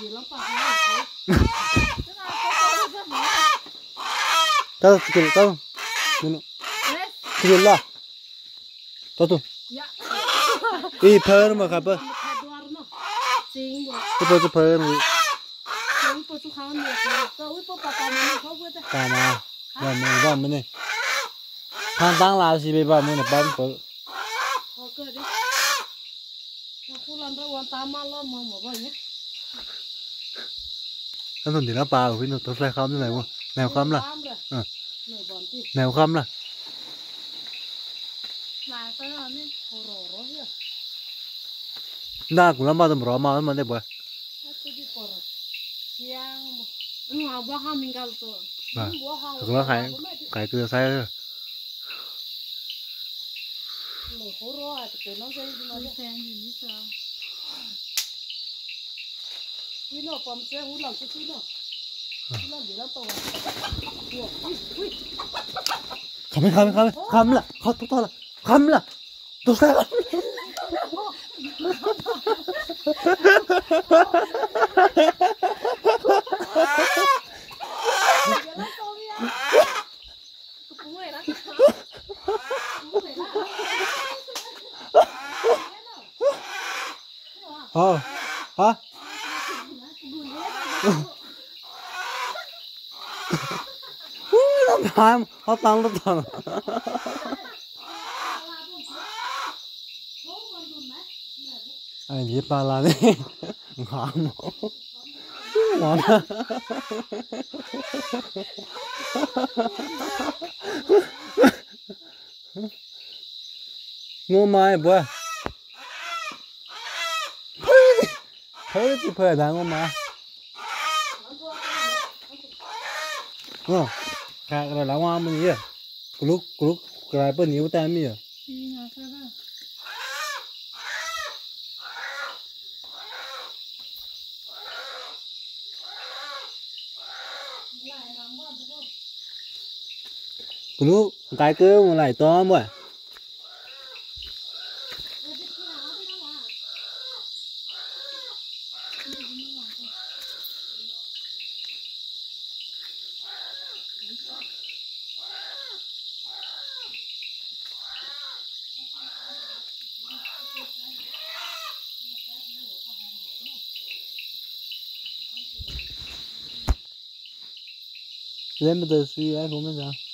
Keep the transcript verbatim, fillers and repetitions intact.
tao kêu tao kêu là tao tu ý phơi mà khắp bơ cái bơ cái phơi rồi cả mà rồi mình vào mình này thang tăng là gì bây giờ mình là bán phơi anh nói thì nó bao cái nó tôi phải khám thế này không nào khám là nào khám là na cũng làm bao nhiêu mà mà đấy bữa à cũng là cái cái cứ sai rồi khám khám khám khám là khám tốt là khám là tốt sai lắm ờ hả nó làm họ tăng nó tăng anh biết ba la đấy ngon ngon ngô mai bữa phơi thì phơi đang ngô mai ờ cái rồi lá hoa mình gì lúc lúc cái bên nhiều tay mi à lúc cái cứ một lại to mà lên bây giờ suy ai cũng biết sao